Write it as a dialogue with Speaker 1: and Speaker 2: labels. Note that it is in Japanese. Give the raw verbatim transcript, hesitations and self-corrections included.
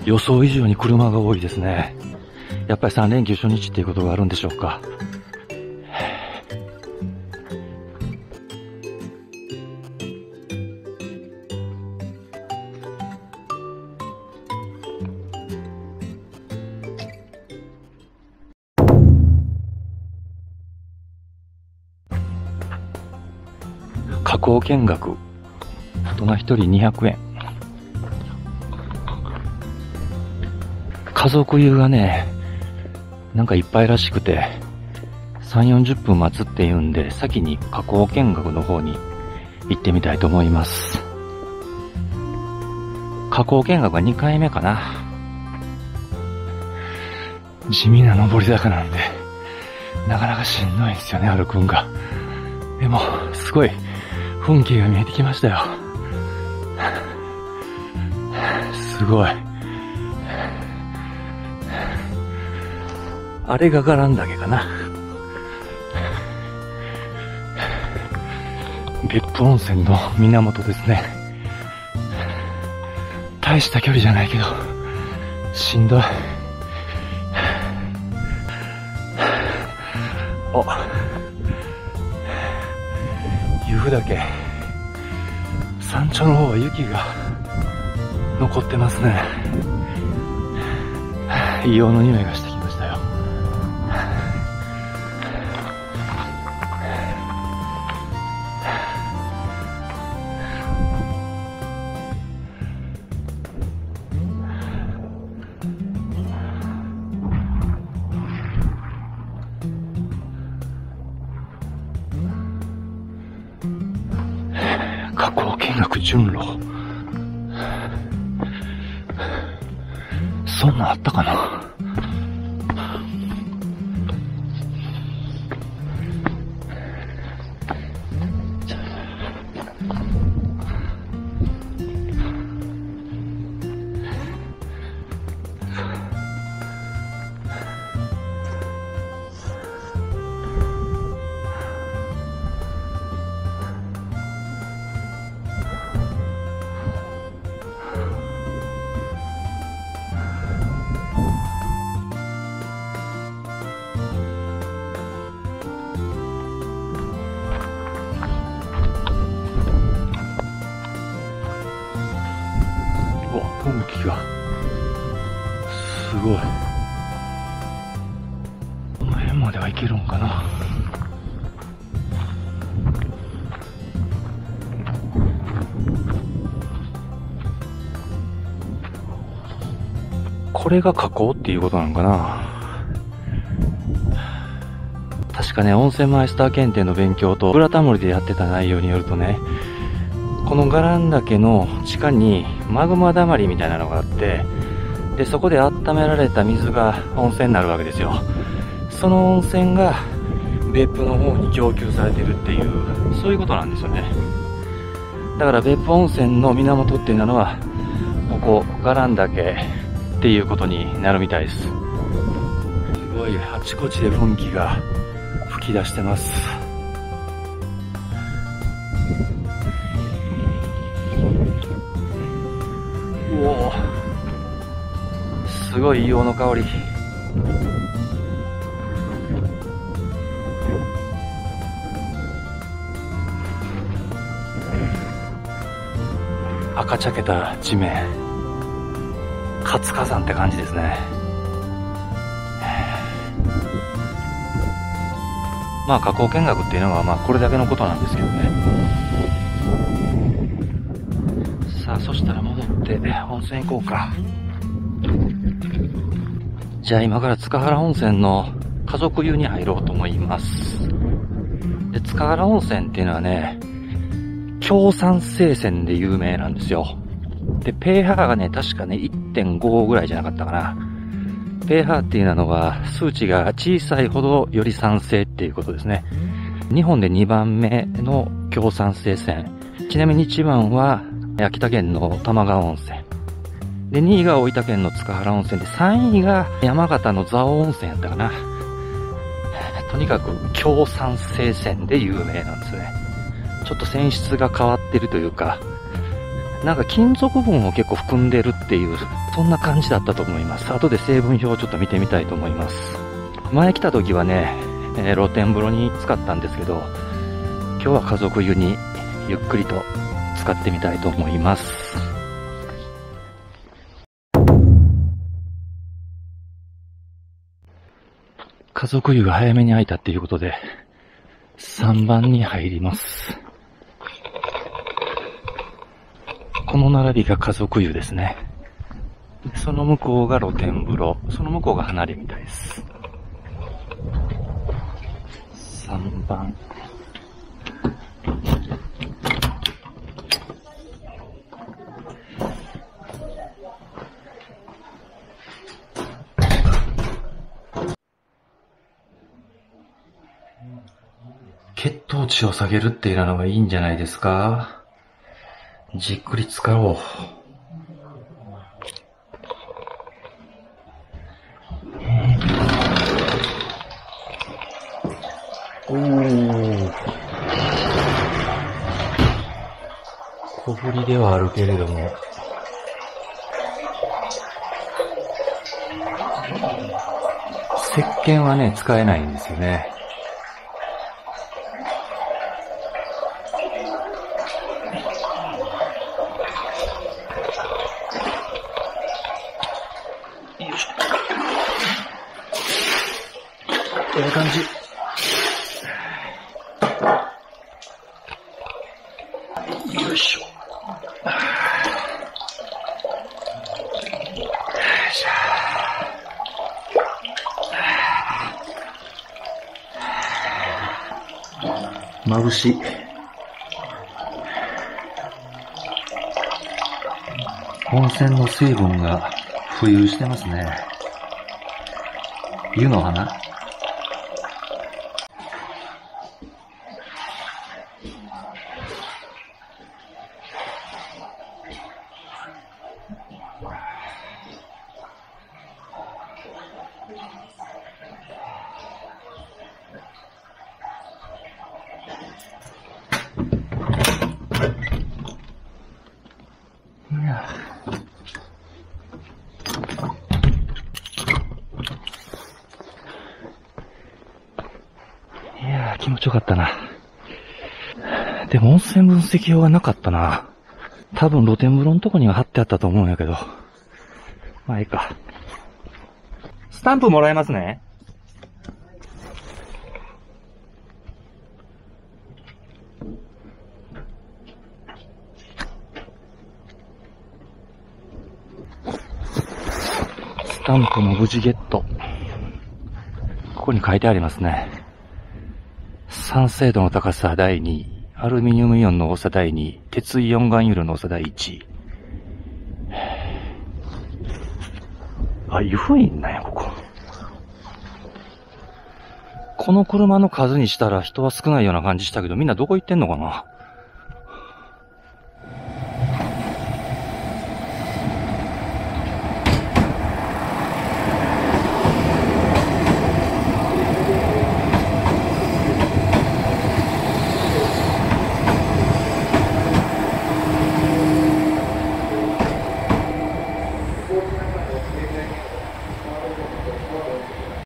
Speaker 1: 予想以上に車が多いですね。やっぱりさん連休初日っていうことがあるんでしょうか。加工見学、大人ひとりにひゃくえん。家族湯がね、なんかいっぱいらしくて、さん、よんじゅっぷん待つって言うんで、先に加工見学の方に行ってみたいと思います。加工見学はにかいめかな。地味な登り坂なんで、なかなかしんどいんですよね、歩くんが。でも、すごい、風景が見えてきましたよ。すごい。あれが伽藍岳かな。別府温泉の源ですね。大した距離じゃないけど、しんどい。お、由布岳。山頂の方は雪が残ってますね。硫黄の匂いがしてきましたよ。加工見学順路。そんなんあったかな。風景がすごい。この辺までは行けるんかな。これが河口っていうことなのかな。確かね、温泉マイスター検定の勉強とブラタモリでやってた内容によるとね、この伽藍岳の地下にマグマだまりみたいなのがあって、で、そこで温められた水が温泉になるわけですよ。その温泉が別府の方に供給されてるっていう、そういうことなんですよね。だから別府温泉の源っていうのは、ここ、伽藍岳っていうことになるみたいです。すごい、あちこちで噴気が吹き出してます。おお、すごい硫黄の香り。赤茶けた地面、活火山って感じですね。まあ火口見学っていうのはまあこれだけのことなんですけどね。さあ、そしたら戻って温泉行こうか。じゃあ今から塚原温泉の家族湯に入ろうと思います。で、塚原温泉っていうのはね、強酸性泉で有名なんですよ。で、pH がね、確かね、いってんご ぐらいじゃなかったかな。pH っていうのは、数値が小さいほどより酸性っていうことですね。日本でにばんめの強酸性泉。ちなみにいちばんは、秋田県の玉川温泉。で、にいが大分県の塚原温泉で、さんいが山形の蔵王温泉やったかな。とにかく強酸性泉で有名なんですね。ちょっと泉質が変わってるというか、 なんか金属分を結構含んでるっていう、そんな感じだったと思います。後で成分表をちょっと見てみたいと思います。前来た時はね、えー、露天風呂に使ったんですけど、今日は家族湯にゆっくりと使ってみたいと思います。家族湯が早めに開いたっていうことで、さんばんに入ります。この並びが家族湯ですね。その向こうが露天風呂、その向こうが離れみたいです。さんばん。血糖値を下げるっていうのがいいんじゃないですか。じっくり使おう。おー。小ぶりではあるけれども。石鹸はね、使えないんですよね。よいしょ。ええ感じ。よいしょ。眩しい。温泉の水分が浮遊してますね。湯の花。いやー、気持ちよかったな。でも温泉分析表がなかったな。多分露天風呂のとこには貼ってあったと思うんやけど。まあいいか。スタンプもらえますね。スタンプも無事ゲット。ここに書いてありますね。酸性度の高さだいにい、アルミニウムイオンの多さだいにい、鉄イオン含有量の多さだいいちい。あ、湯布院なんや、ここ。この車の数にしたら人は少ないような感じしたけど、みんなどこ行ってんのかな。